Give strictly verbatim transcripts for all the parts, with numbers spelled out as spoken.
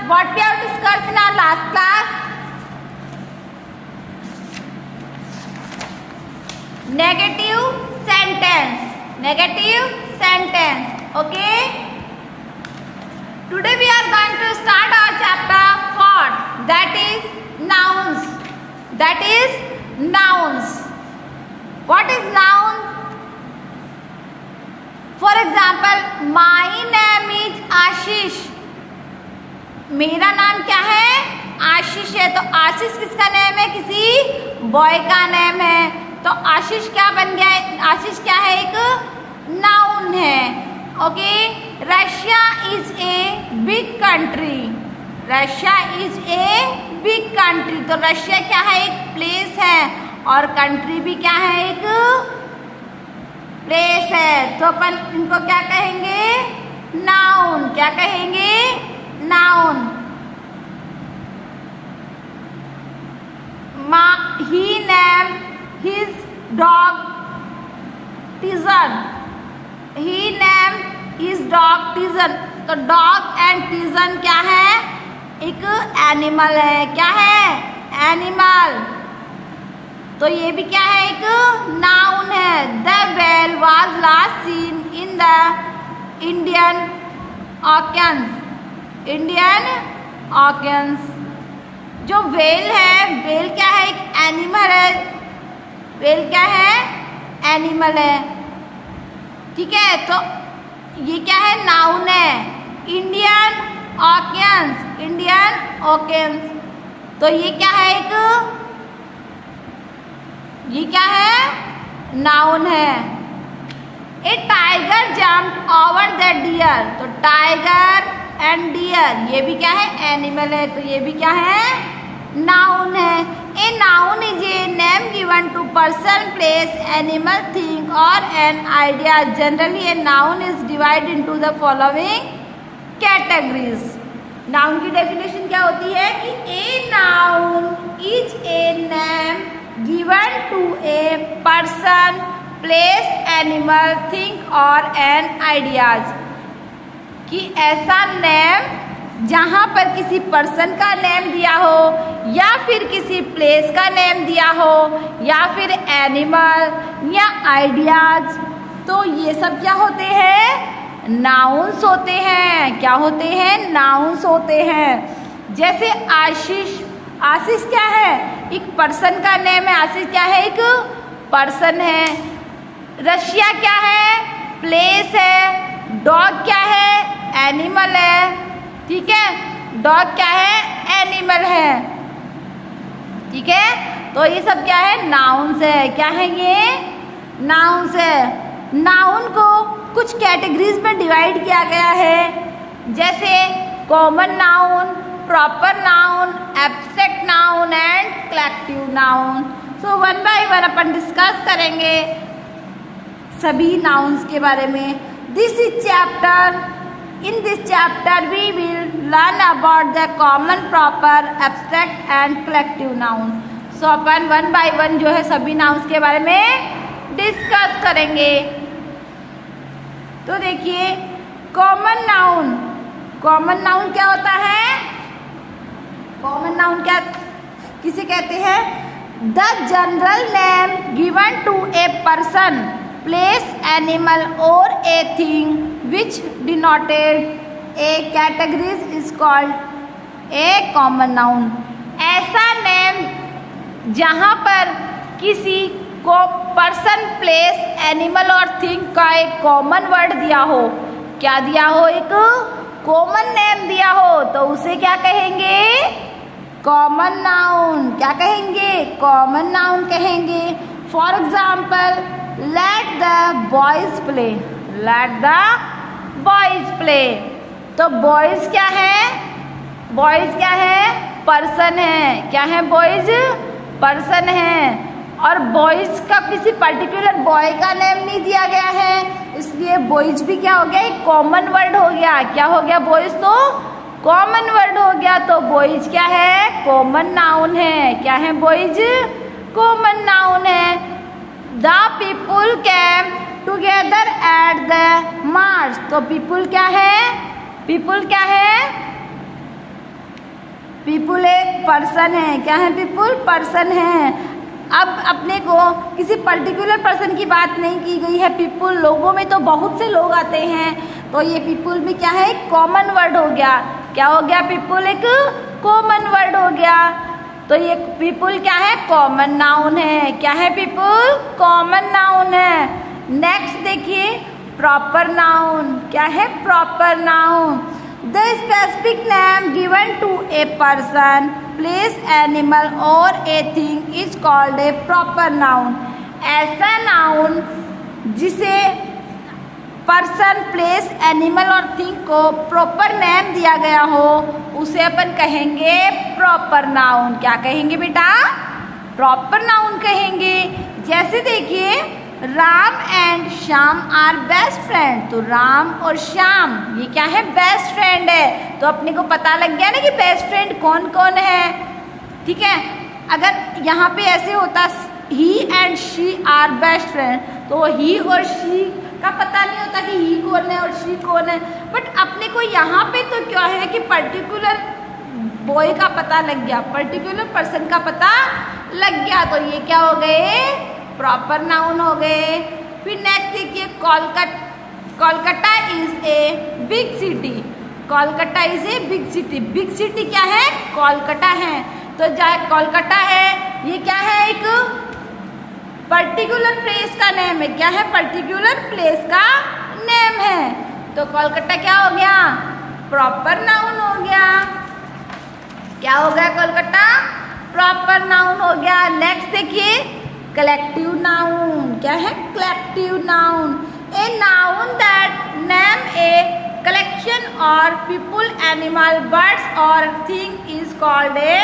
what we have discussed in our last class? Negative sentence. Negative sentence. Okay. Today we are going to start our chapter fourth. That is nouns. That is nouns. What is noun? For example, my name is आशीष. मेरा नाम क्या है? आशीष है. तो आशीष किसका name है? किसी boy का नेम है. तो आशीष क्या बन गया है? आशीष क्या है? एक नाउन है. Okay. Russia is a big country. Russia is a big country. तो रशिया क्या है? एक प्लेस है. और कंट्री भी क्या है? एक प्लेस है. तो अपन इनको क्या कहेंगे? नाउन. क्या कहेंगे? Noun. He name his dog Tijan. He name his dog Tijan. तो डॉग एंड टीजन क्या है? एक एनिमल है. क्या है? एनिमल. तो ये भी क्या है? एक नाउन है. The whale was last seen in the Indian oceans. Indian oceans. जो वेल है, वेल क्या है? एक एनिमल है. वेल क्या है? एनिमल है. ठीक है. तो ये क्या है? नाउन है. Indian oceans. Indian oceans. तो ये क्या है? एक ये क्या है? नाउन है. A tiger jump over the deer. तो टाइगर एंड डियर ये भी क्या है? एनिमल है. तो ये भी क्या है? नाउन है. A noun is a name given to person, place, animal, thing और an idea. Generally a noun is divide into the following categories. Noun की डेफिनेशन क्या होती है? कि a noun is a name given to a person, place, animal, thing or an ideas. कि ऐसा name जहाँ पर किसी पर्सन का नेम दिया हो या फिर किसी प्लेस का नेम दिया हो या फिर एनिमल या आइडियाज. तो ये सब क्या होते हैं? नाउन्स होते हैं. क्या होते हैं? नाउन्स होते हैं. जैसे आशीष. आशीष क्या है? एक पर्सन का नेम है. आशीष क्या है? एक पर्सन है. रशिया क्या है? प्लेस है. डॉग क्या है? एनिमल है. ठीक है. डॉग क्या है? एनिमल है. ठीक है. तो ये सब क्या है? नाउन्स है. क्या है ये? नाउन्स है. नाउन को कुछ कैटेगरीज में डिवाइड किया गया है. जैसे common noun, proper noun, abstract noun and collective noun. So one by one अपन डिस्कस करेंगे सभी नाउन्स के बारे में. This is chapter. In this chapter we will learn about the common, proper, abstract and collective noun. So अपन one by one जो है सभी नाउन्स के बारे में डिस्कस करेंगे. तो देखिए कॉमन नाउन. कॉमन नाउन क्या होता है? कॉमन नाउन क्या किसे कहते हैं? The general name given to a person, place, animal और a thing which denoted a categories is called a common noun. ऐसा नेम जहाँ पर किसी को पर्सन, प्लेस, एनिमल और थिंग का एक कॉमन वर्ड दिया हो. क्या दिया हो? एक कॉमन नेम दिया हो. तो उसे क्या कहेंगे? Common noun. क्या कहेंगे? कॉमन नाउन कहेंगे. For example let the boys play. Let the boys play. तो बॉयज क्या है? बॉयज क्या है? पर्सन है. क्या है? बॉयज पर्सन है. और बॉयज का किसी पर्टिकुलर बॉय का नेम नहीं दिया गया है, इसलिए बॉयज भी क्या हो गया? एक कॉमन वर्ड हो गया. क्या हो गया? बॉयज तो कॉमन वर्ड हो गया. तो बॉयज क्या है? कॉमन नाउन है. क्या है? बॉयज कॉमन नाउन है. The people came together at the march. तो पीपुल क्या है? पीपुल क्या है? पीपुल एक पर्सन है, क्या है पीपुल? पर्सन है। अब अपने को किसी पर्टिकुलर पर्सन की बात नहीं की गई है। पीपुल लोगों में तो बहुत से लोग आते हैं, तो ये पीपुल में क्या है? एक कॉमन वर्ड हो गया। क्या हो गया? पीपुल एक कॉमन वर्ड हो गया। तो ये पीपुल क्या है? कॉमन नाउन है। क्या है पीपुल? कॉमन नाउन है। नेक्स्ट देखिए प्रॉपर नाउन। क्या है? Proper noun. The specific name given to a person, place, animal और a thing is called a proper noun. ऐसा नाउन जिसे पर्सन, प्लेस, एनिमल और थिंग को प्रॉपर नेम दिया गया हो उसे अपन कहेंगे प्रॉपर नाउन। क्या कहेंगे बेटा? प्रॉपर नाउन कहेंगे। जैसे देखिए Ram and Shyam are best friend, तो राम और श्याम ये क्या है? बेस्ट फ्रेंड है। तो अपने को पता लग गया ना कि बेस्ट फ्रेंड कौन कौन है। ठीक है, अगर यहाँ पे ऐसे होता he and she are best friend, तो ही और शी का पता नहीं होता कि ही कौन है और शी कौन है। बट अपने को यहाँ पे तो क्या है कि पर्टिकुलर बॉय का पता लग गया, पर्टिकुलर पर्सन का पता लग गया, तो ये क्या हो गए? प्रॉपर नाउन हो गए। फिर नेक्स्ट देखिए Kolkata. Kolkata is a big city. Kolkata is a big city. Big city क्या है? कोलकाता है। तो जाए कोलकाता है, ये क्या है? एक पर्टिकुलर प्लेस का नेम है। क्या है? पर्टिकुलर प्लेस का नेम है। तो कोलकाता क्या हो गया? प्रॉपर नाउन हो गया। क्या हो गया? कोलकाता प्रॉपर नाउन हो गया। नेक्स्ट देखिए कलेक्टिव नाउन। क्या है? Collective noun. A noun that name a collection और पीपुल, एनिमल, बर्ड्स और thing is called a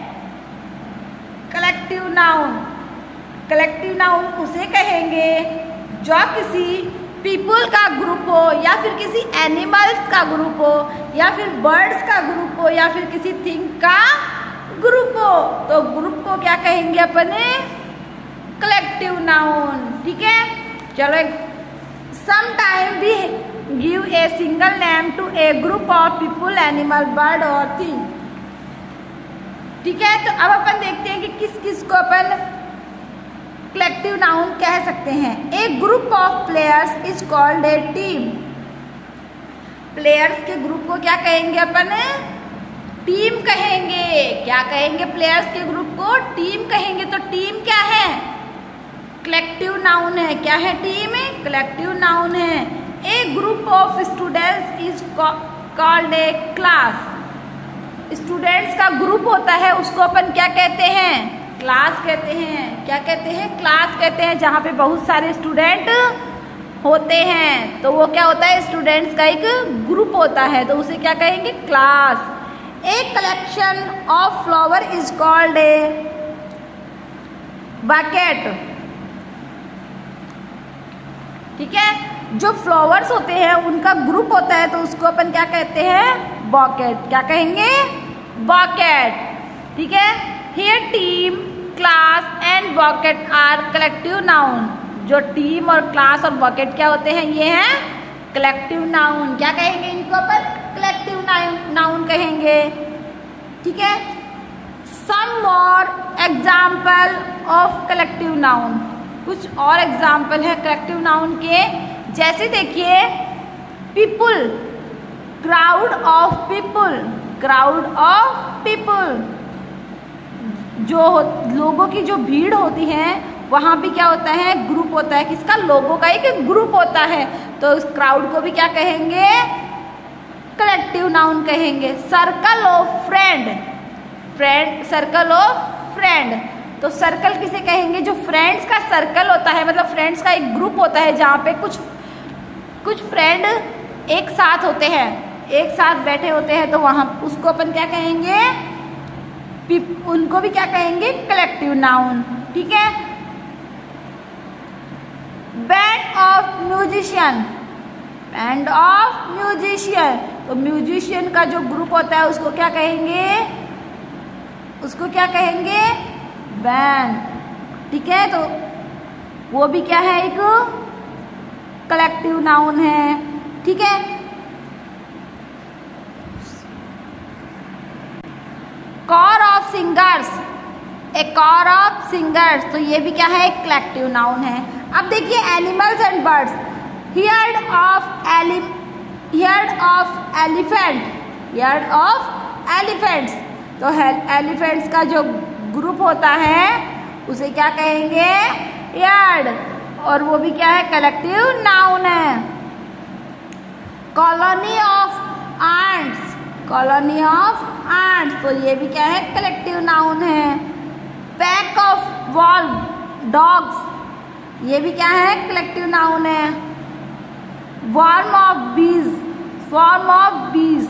collective noun. Collective noun उसे कहेंगे जो किसी पीपुल का ग्रुप हो, या फिर किसी एनिमल्स का ग्रुप हो, या फिर बर्ड्स का ग्रुप हो, या फिर किसी थिंग का ग्रुप हो। तो ग्रुप को क्या कहेंगे अपने? Collective noun. ठीक है, चलो सम टाइम भी give a single name to a group of people, animal, bird और थिंग। ठीक है, तो अब अपन देखते हैं कि किस किस को अपन कलेक्टिव नाउन कह सकते हैं। A group of players is called a team. Players के ग्रुप को क्या कहेंगे अपन? टीम कहेंगे। क्या कहेंगे? प्लेयर्स के ग्रुप को टीम कहेंगे। तो टीम क्या है? कलेक्टिव नाउन है। क्या है? टीम कलेक्टिव नाउन है। A group of students is called a class. Students का ग्रुप होता है उसको अपन क्या कहते हैं? क्लास कहते हैं। क्या कहते हैं? क्लास कहते हैं। जहाँ पे बहुत सारे स्टूडेंट होते हैं तो वो क्या होता है? स्टूडेंट्स का एक ग्रुप होता है, तो उसे क्या कहेंगे? Class. A collection of flower is called a bucket. ठीक है, जो फ्लावर्स होते हैं उनका ग्रुप होता है तो उसको अपन क्या कहते हैं? बकेट। क्या कहेंगे? बकेट। ठीक है, here team, class and bucket are collective noun. जो टीम और क्लास और बकेट क्या होते हैं? ये हैं कलेक्टिव नाउन। क्या कहेंगे इनको अपन? कलेक्टिव नाउन कहेंगे। ठीक है, some more example of collective noun. कुछ और एग्जाम्पल है कलेक्टिव नाउन के। जैसे देखिए people, crowd of people. Crowd of people, जो लोगों की जो भीड़ होती है वहाँ भी क्या होता है? ग्रुप होता है। किसका? लोगों का एक ग्रुप होता है। तो उस क्राउड को भी क्या कहेंगे? कलेक्टिव नाउन कहेंगे। Circle of friend. Friend, circle of friend. तो सर्कल किसे कहेंगे? जो फ्रेंड्स का सर्कल होता है, मतलब फ्रेंड्स का एक ग्रुप होता है जहाँ पे कुछ कुछ फ्रेंड एक साथ होते हैं, एक साथ बैठे होते हैं, तो वहाँ उसको अपन क्या कहेंगे? उनको भी क्या कहेंगे? Collective noun. ठीक है, band of musician. Band of musician, तो म्यूजिशियन का जो ग्रुप होता है उसको क्या कहेंगे? उसको क्या कहेंगे? बैंड। ठीक है, तो वो भी क्या है? एक कलेक्टिव नाउन है। ठीक है, choir of singers, a choir of singers, तो ये भी क्या है, एक कलेक्टिव नाउन है। अब देखिए animals and birds, herd of ele herd of elephant, herd of elephants, तो एलिफेंट्स का जो ग्रुप होता है उसे क्या कहेंगे, हियर्ड, और वो भी क्या है, कलेक्टिव नाउन है। Colony of ants, colony of ants, तो ये भी क्या है, कलेक्टिव नाउन है। पैक ऑफ वॉल्व डॉग्स, ये भी क्या है, कलेक्टिव नाउन है। Swarm of bees, swarm of bees.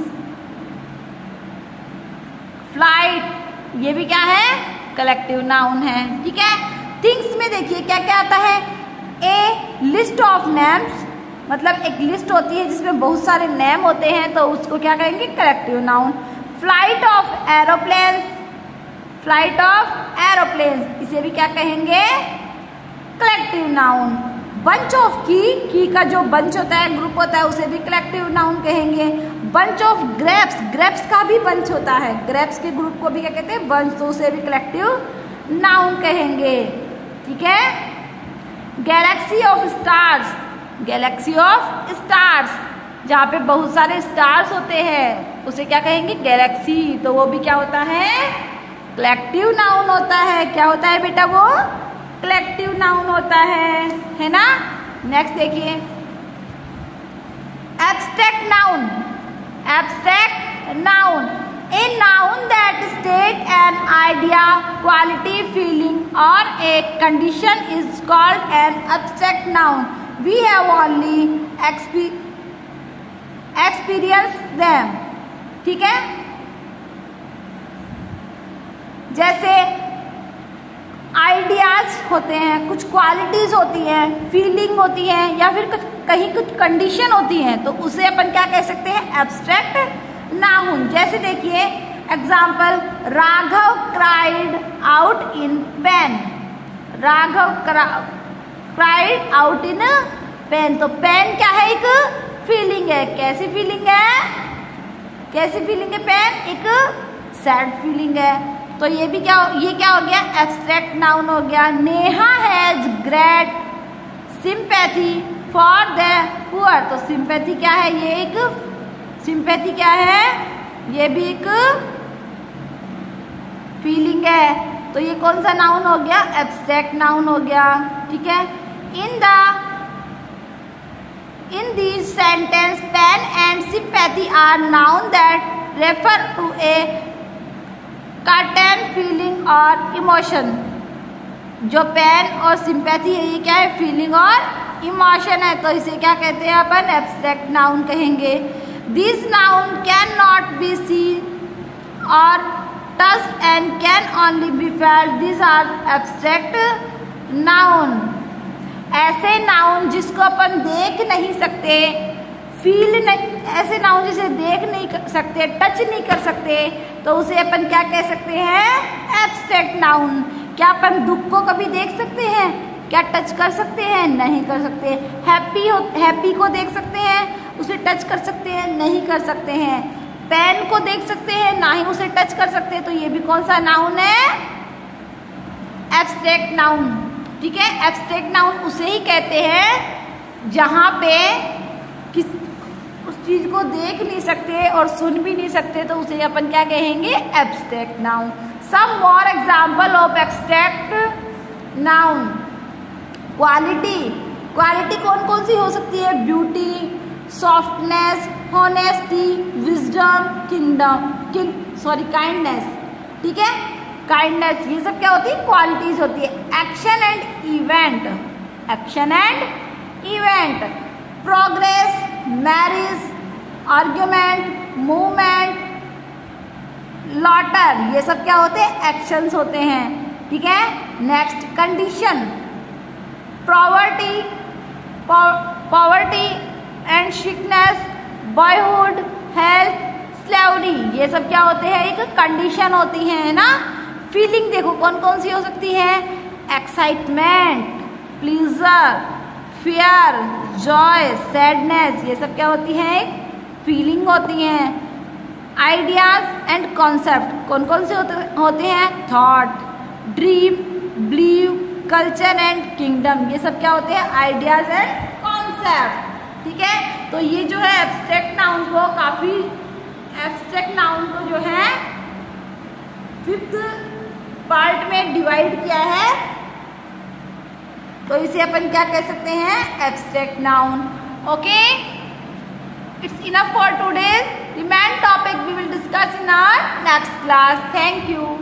Flight, ये भी क्या है, कलेक्टिव नाउन है। ठीक है, थिंग्स में देखिए क्या क्या आता है, ए लिस्ट ऑफ नेम्स, मतलब एक लिस्ट होती है जिसमें बहुत सारे नेम होते हैं, तो उसको क्या कहेंगे, collective noun. Flight of aeroplanes, flight of aeroplanes, इसे भी क्या कहेंगे, कलेक्टिव नाउन। बंच ऑफ की, की का जो बंच होता है, ग्रुप होता है, उसे भी कलेक्टिव नाउन कहेंगे। बंच ऑफ ग्रेप्स, ग्रेप्स का भी बंच होता है, ग्रेप्स के ग्रुप को भी क्या कहते हैं, बंच, तो उसे भी कलेक्टिव नाउन कहेंगे। ठीक है, galaxy of stars, galaxy of stars, जहाँ पे बहुत सारे स्टार्स होते हैं उसे क्या कहेंगे, गैलेक्सी, तो वो भी क्या होता है, कलेक्टिव नाउन होता है। क्या होता है बेटा, वो कलेक्टिव नाउन होता है, है ना। नेक्स्ट देखिए abstract noun, abstract noun, a noun that state an idea, quality, feeling or a condition is called an abstract noun. We have only experience them. ठीक है, जैसे आइडियाज होते हैं, कुछ क्वालिटीज होती हैं, फीलिंग होती है, या फिर कुछ कहीं कुछ कंडीशन होती हैं, तो उसे अपन क्या कह सकते हैं, एब्स्ट्रैक्ट नाउन। जैसे देखिए example, Raghav cried out in pain, Raghav cried out in pain, तो पेन क्या है, एक फीलिंग है। कैसी फीलिंग है, कैसी फीलिंग है, पेन एक सैड फीलिंग है, तो ये भी क्या, ये क्या हो गया, एब्स्ट्रैक्ट नाउन हो गया। Neha has great sympathy for the poor, तो सिंपैथी क्या है, ये एक सिंपैथी क्या है, ये भी एक फीलिंग है, तो ये कौन सा नाउन हो गया, एब्स्ट्रैक्ट नाउन हो गया। ठीक है, in the in this sentence pain and sympathy are noun that refer to a certain feeling or emotion. जो पेन और सिंपैथी है, ये क्या है, फीलिंग और इमोशन है, तो इसे क्या कहते हैं अपन, एब्स्ट्रैक्ट नाउन कहेंगे। This noun can not be seen or touched and can only be felt, this are abstract noun. ऐसे नाउन जिसको अपन देख नहीं सकते, फील नहीं, ऐसे नाउन जिसे देख नहीं कर सकते, टच नहीं कर सकते, तो उसे अपन क्या कह सकते हैं, एब्स्ट्रैक्ट नाउन। क्या अपन दुख को कभी देख सकते हैं, क्या टच कर सकते हैं, नहीं कर सकते। हैप्पी हो, हैप्पी को देख सकते हैं, उसे टच कर सकते हैं, नहीं कर सकते हैं। पेन को देख सकते हैं, ना ही उसे टच कर सकते हैं, तो ये भी कौन सा नाउन है, एब्स्ट्रैक्ट नाउन। ठीक है, एब्स्ट्रैक्ट नाउन उसे ही कहते हैं जहाँ पे किस उस चीज को देख नहीं सकते और सुन भी नहीं सकते, तो उसे अपन क्या कहेंगे, abstract noun. Some more example of abstract noun, quality, quality कौन कौन सी हो सकती है, beauty, softness, honesty, wisdom, kingdom, king sorry kindness. ठीक है, काइंडनेस, ये सब क्या होती है, क्वालिटीज होती है। Action and event, action and event, progress, marriage, argument, movement, laughter, ये सब क्या होते हैं, एक्शंस होते हैं। ठीक है, next condition, poverty, poverty and sickness, boyhood, health, slavery, ये सब क्या होते हैं, एक कंडीशन होती है ना। फीलिंग देखो कौन कौन सी हो सकती है, excitement, pleasure, fear, joy, sadness, ये सब क्या होती है, एक फीलिंग होती हैं। आइडियाज एंड कॉन्सेप्ट कौन कौन से होते होते हैं? Thought, dream, believe, culture and kingdom, ये सब क्या होते हैं? Ideas and concept. ठीक है, तो ये जो है एब्स्ट्रैक्ट नाउन को काफी एब्स्ट्रैक्ट नाउन को जो है फिफ्थ पार्ट में डिवाइड किया है, तो इसे अपन क्या कह सकते हैं? Abstract noun. Okay, it's enough for today. Remain topic we will discuss in our next class. Thank you.